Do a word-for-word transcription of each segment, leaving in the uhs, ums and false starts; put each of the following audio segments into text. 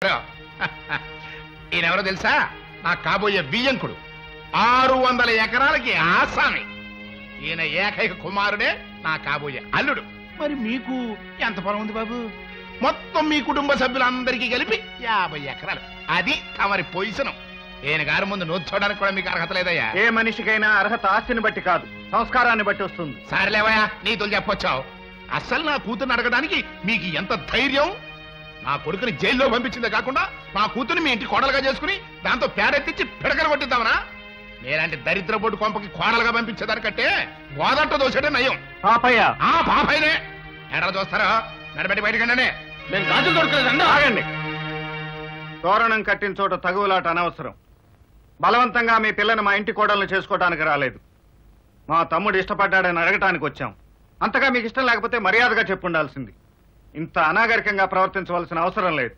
కూర్చో. ఈయనెవరో తెలుసా? నా కాబోయే బియ్యంకుడు. ఆరు వందల ఎకరాలకి ఆసామి. ఈయన ఏకైక కుమారుడే నా కాబోయే అల్లుడు. మరి మీకు ఎంత పొలం ఉంది బాబు? మొత్తం మీ కుటుంబ సభ్యులందరికీ కలిపి యాభై ఎకరాలు. అది తమరి పొజిషన్. ఈయన గారి ముందు నోచుకోవడానికి కూడా మీకు అర్హత లేదయ్యా. ఏ మనిషికైనా అర్హత ఆస్తిని బట్టి కాదు, సంస్కారాన్ని బట్టి వస్తుంది. సరేలేవయ్యా, నీతులు చెప్పొచ్చావు. అసలు నా కూతుర్ని అడగడానికి మీకు ఎంత ధైర్యం? నా కొడుకుని జైల్లో పంపించిందే కాకుండా నా కూతుర్ని మీ ఇంటి కోడలుగా చేసుకుని దాంతో పేడెత్తించి పిడకలు కొట్టిద్దామనా? నేలాంటి దరిద్ర బొడ్డు కొంపకి కోడలుగా పంపించేదానికంటే గోదంట దోసేటే నయం. పాపయ్య ఆ పాపయ్యనే ఎడలు చూస్తారా? నడబెట్టి బయటకండి. నేను గాజులు దొరకలేదండి. ఆగండి. తోరణం కట్టిన చోట తగువులాట అనవసరం. బలవంతంగా మీ పిల్లని మా ఇంటి కోడలను చేసుకోవడానికి రాలేదు. మా తమ్ముడు ఇష్టపడ్డాడని అడగటానికి వచ్చాం. అంతగా మీకు ఇష్టం లేకపోతే మర్యాదగా చెప్పుండాల్సింది. ఇంత అనాగరికంగా ప్రవర్తించవలసిన అవసరం లేదు.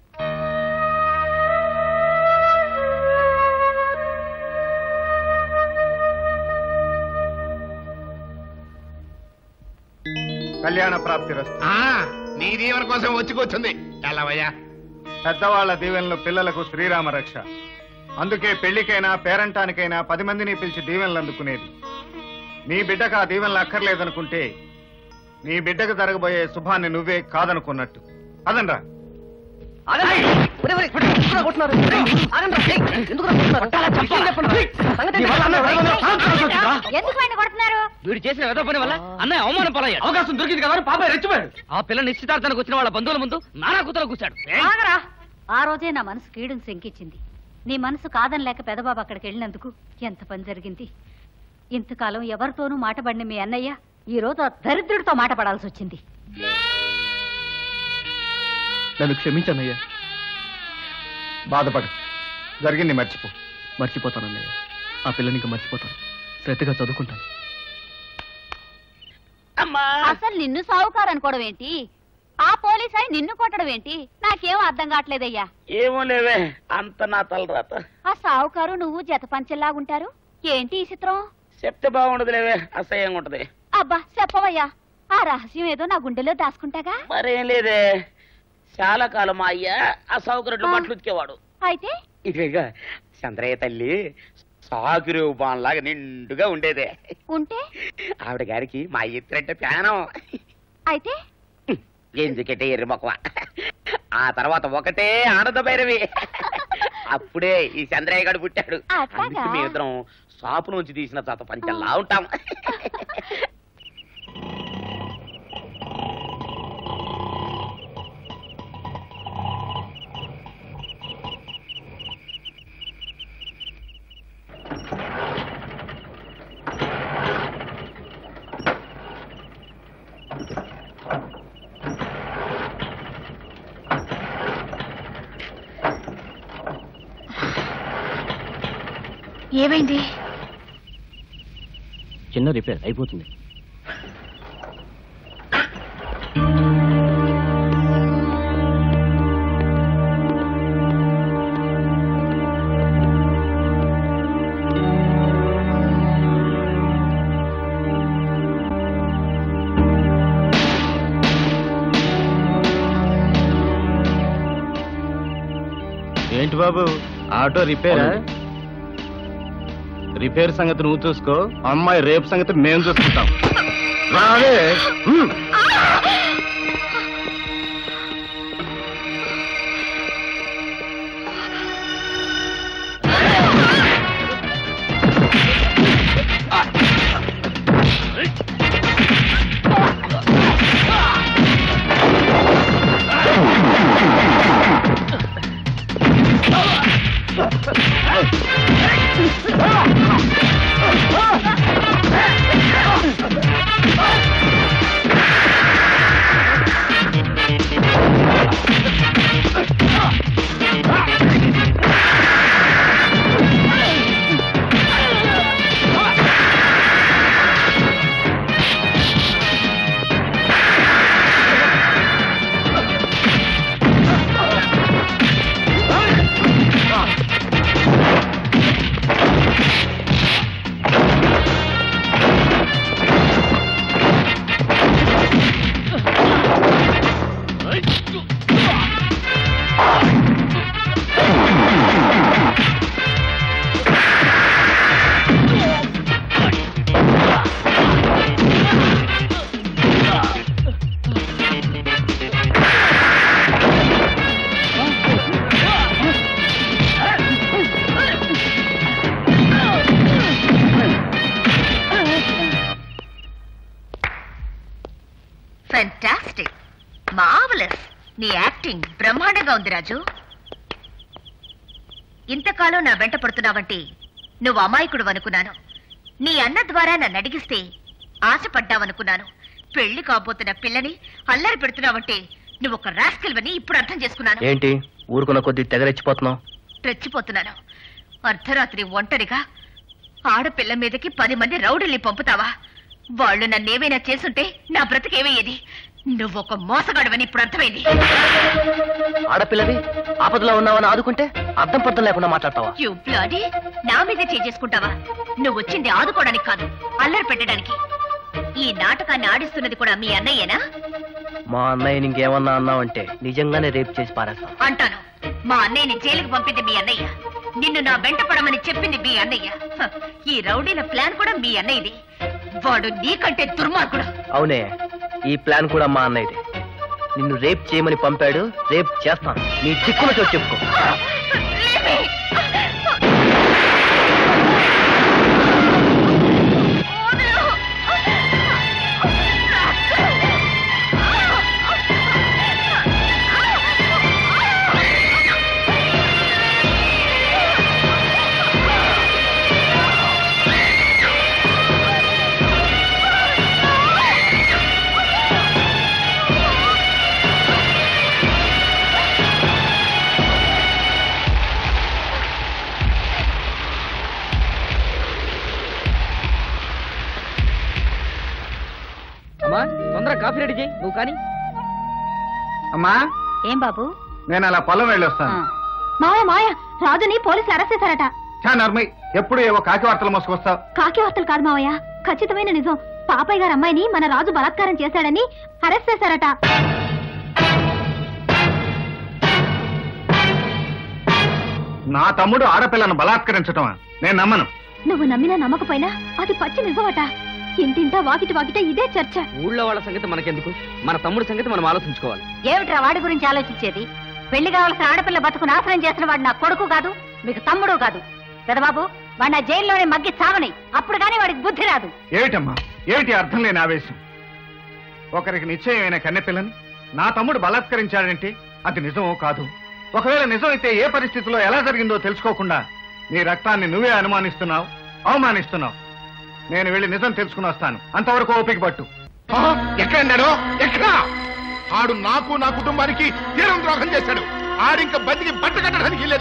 కళ్యాణ ప్రాప్తి రస్తు. నీ దీవెన కోసం వచ్చి కూర్చుంది. ఎలావయ్యా? పెద్దవాళ్ల దీవెనలు పిల్లలకు శ్రీరామ రక్ష. అందుకే పెళ్లికైనా పేరంటానికైనా పది మందిని పిలిచి దీవెనలు అందుకునేది. నీ బిడ్డకు ఆ దీవెనలు అక్కర్లేదనుకుంటే నీ బిడ్డకు జరగబోయే శుభాన్ని నువ్వే కాదనుకున్నట్టు. అదనరా. వీడు చేసిన వెద పని వల్ల అన్నయ్య అవమానం పాలయ్యాడు. అవకాశం దొరికింది కదా పాప రెచ్చిపోయాడు. ఆ పిల్ల నిశ్చితార్థానికి వచ్చిన వాళ్ళ బంధువుల ముందు నానా కూతురు కూర్చాడు. ఆ రోజే నా మనసు కీడును శంకించింది. నీ మనసు కాదని లేక పెదబాబు అక్కడికి వెళ్ళినందుకు ఎంత పని జరిగింది. ఇంతకాలం ఎవరితోనూ మాటపడిన మీ అన్నయ్య ఈ రోజు ఆ దరిద్రుడితో మాట పడాల్సి వచ్చింది. నన్ను క్షమించన్నయ్యా. బాధపడు. జరిగింది మర్చిపో. మర్చిపోతానన్నయ్య. ఆ పిల్లని మర్చిపోతాను. శ్రద్ధగా చదువుకుంటాను. అసలు నిన్ను సావుకారు అనుకోవడం ఏంటి? ఆ పోలీస్ అయి నిన్ను కొట్టడం ఏంటి? నాకేం అర్థం కావట్లేదయ్యా. ఏమో లేవే, అంత నా తలరాత. ఆ సావుకారు నువ్వు జత పంచెల్లాగుంటారు ఏంటి ఈ చిత్రం? చెప్తే బాగుండదు లేవే, అసహ్యంగా ఉంటది. అబ్బా చెప్పవయ్యా. ఆ రహస్యం ఏదో నా గుండెలో దాచుకుంటాగా. మరేం లేదే, చాలా కాలం మా అయ్య ఆ సౌకర్యం బట్టలు ఉతికేవాడు. అయితే ఇక చంద్రయ్య తల్లి సాకురు బాన్లాగా నిండుగా ఉండేదే. ఉంటే ఆవిడ గారికి మా ఇద్దరంటే ప్యానం. అయితే ఎందుకంటే ఎర్రి మొక్కవ. ఆ తర్వాత ఒకటే ఆనంద భైరవి. అప్పుడే ఈ చంద్రయ్య గారు పుట్టాడు. మేమిద్దరం షాపు నుంచి తీసిన జత పంచల్లా ఉంటాం. ఏమైంది? చిన్న రిపేర్ అయిపోతుంది. ఏంటి బాబు, ఆటో రిపేరా? రిపేర్ సంగతి నువ్వు చూసుకో, అమ్మాయి రేపు సంగతి మేము చూసుకుంటాం. రావే. నీ యాక్టింగ్ బ్రహ్మాండంగా ఉంది రాజు. ఇంతకాలం నా వెంట పడుతున్నావంటే నువ్వు అమాయకుడు అనుకున్నాను. నీ అన్న ద్వారా నన్ను అడిగిస్తే ఆశపడ్డావనుకున్నాను. పెళ్లి కాబోతున్న పిల్లని అల్లరి పెడుతున్నావంటే నువ్వు ఒక రాస్కెల్వని ఇప్పుడు అర్థం చేసుకున్నాను. ఏంటి ఊరుకున్న కొద్ది తెగరెచ్చిపోతున్నావు? రెచ్చిపోతున్నాను. అర్ధరాత్రి ఒంటరిగా ఆడపిల్ల మీదకి పది మంది రౌడీల్ని పంపుతావా? వాళ్ళు నన్నేమైనా చేసుంటే నా బ్రతికేమయ్యేది. నువ్వొక మోసగాడవని ఇప్పుడు అర్థమైంది. ఆడపిల్లవి ఆపదలో ఉన్నావని ఆదుకుంటే అర్థం పర్థం లేకుండా మాట్లాడతావా? యు బ్లడీ, నా మీదే చేసుకుంటావా? నువ్వు వచ్చింది ఆదుకోవడానికి కాదు, అల్లరి పెట్టడానికి. ఈ నాటకాన్ని ఆడిస్తున్నది కూడా మీ అన్నయ్యేనా? మా అన్నయ్య ఇంకేమన్నా అన్నావంటే నిజంగానే రేప్ చేసి పారేస్తాను. అంటాను. మా అన్నయ్యని జైలుకు పంపింది మీ అన్నయ్య. నిన్ను నా వెంట పడమని చెప్పింది మీ అన్నయ్య. హ, ఈ రౌడీల ప్లాన్ కూడా మీ అన్నయ్యది. వాడు నీకంటే దుర్మార్గుడు. అవునే, ఈ ప్లాన్ కూడా మా అన్నయ్యది. నిన్ను రేప్ చేయమని పంపాడు, రేప్ చేస్తాను. నీ చిక్కున చోటు చెప్పుకో. అమ్మా తొందరగా కాఫీ రెడీ చేయి. నువ్వు కానీ. అమ్మా, ఏం బాబు? నేను అలా పొలం వెళ్ళొస్తాను. మాయ మాయ రాజుని పోలీసులు అరెస్ట్ చేశారట. చా నర్మయ్, ఎప్పుడు ఏవో కాకి వార్తలు మోసుకొస్తావు. కాకి వార్తలు కాదు మావయ్య, ఖచ్చితమైన నిజం. పాపయ్య గారు అమ్మాయిని మన రాజు బలాత్కారం చేశాడని అరెస్ట్ చేశారట. నా తమ్ముడు ఆడపిల్లను బలాత్కరించటమా? నేను నమ్మను. నువ్వు నమ్మినా నమ్మకపోయినా అది పచ్చి నిజమట. ఇంటింటా వాకిటి వాకిట ఇదే చర్చ. ఊళ్ళో వాళ్ళ సంగతి మనకెందుకు, మన తమ్ముడి సంగతి మనం ఆలోచించుకోవాలి. ఏమిట్రా వాడి గురించి ఆలోచించేది? పెళ్లి కావాల్సిన ఆడపిల్ల బతుకు నాశనం చేసిన వాడు నా కొడుకు కాదు, మీకు తమ్ముడు కాదు. పెదబాబు, వాడి నా జైల్లోనే మగ్గి చావని, అప్పుడు కానీ వాడికి బుద్ధి రాదు. ఏమిటమ్మా, ఏమిటి అర్థం లేని ఆవేశం? ఒకరికి నిశ్చయమైన కన్నెపిల్లని నా తమ్ముడు బలాత్కరించాడంటే అది నిజమో కాదు? ఒకవేళ నిజం అయితే ఏ పరిస్థితిలో ఎలా జరిగిందో తెలుసుకోకుండా నీ రక్తాన్ని నువ్వే అనుమానిస్తున్నావు, అవమానిస్తున్నావు. నేను వెళ్ళి నిజం తెలుసుకుని వస్తాను. అంతవరకు ఓపిక పట్టు. ఎక్కడన్నాడు? ఎక్కడ? ఆడు నాకు నా కుటుంబానికి తీరం ద్రోహం చేశాడు. ఆడింక బతికి బట్ట కట్టడానికి లేదు.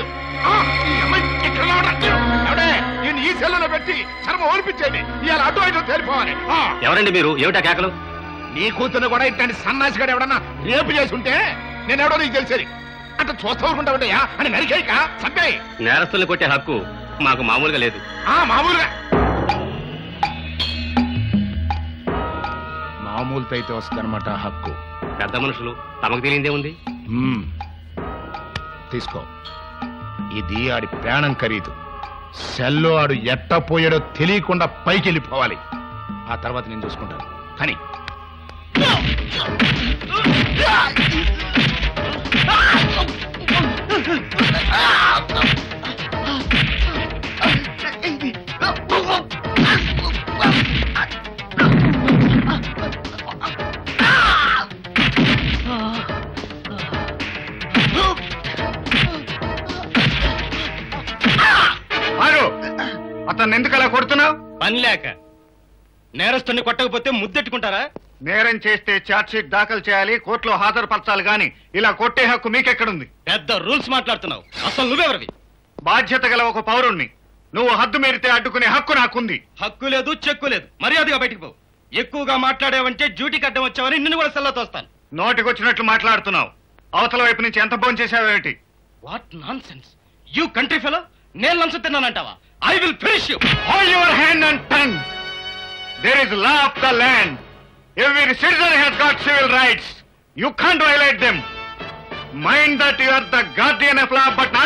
ఈ సెల్లులో పెట్టి చర్మ ఓడిపించేది. ఇవాళ అటు ఇటు తేలిపోవాలి. ఎవరండి మీరు? ఏమిటా కేకలు? నీ కూతురు కూడా ఇట్లాంటి సన్నాసిగాడు ఎవడన్నా రేపు చేసి ఉంటే నేను ఎవడో నీకు తెలిసేది. అట్లా చూస్తా ఊరుకుంటా ఉంటాయా అని నరికేయక సబ్బే. నేరస్తుల్ని కొట్టే హక్కు మాకు మామూలుగా లేదు. ఆ మామూలుగా మామూలుతో అయితే వస్తుందన్నమాట హక్కు. పెద్ద మనుషులు, తమకు తెలియదే ఉంది. మ్మ్. తీసుకో. ఇది ఆడి ప్రాణం ఖరీదు. సెల్లో ఆడు ఎట్టపోయాడో తెలియకుండా పైకి వెళ్ళిపోవాలి. ఆ తర్వాత నేను చూసుకుంటాను. కానీ అతన్ని ఎందుకు అలా కొడుతున్నావు? పని లేక. నేరస్తుని కొట్టకపోతే ముద్దెట్టుకుంటారా? నేరం చేస్తే ఛార్జ్ షీట్ దాఖలు చేయాలి, కోర్టులో హాజరుపరచాలి. గాని ఇలా కొట్టే హక్కు మీకెక్కడుంది? పెద్ద రూల్స్ మాట్లాడుతున్నావు. అసలు నువ్వెవరివి? బాధ్యత గల ఒక పౌరుణ్ణి. నువ్వు హద్దు మీరితే అడ్డుకునే హక్కు నాకుంది. హక్కు లేదు, చెక్కు లేదు. మర్యాదగా బయటికి పో. ఎక్కువగా మాట్లాడావంటే డ్యూటీకి అడ్డం వచ్చావని నిన్ను కూడా సెల్లో తోస్తాను. నోటికొచ్చినట్లు మాట్లాడుతున్నావు. అవతల వైపు నుంచి ఎంత భోజనం చేశావేమిటి? What nonsense you country fellow. నేను లంచం తిన్నానంటావా? I will finish you. Hold your hand and tongue. There is law of the land. Every citizen has got civil rights. You can't violate them. Mind that you are the guardian of law, but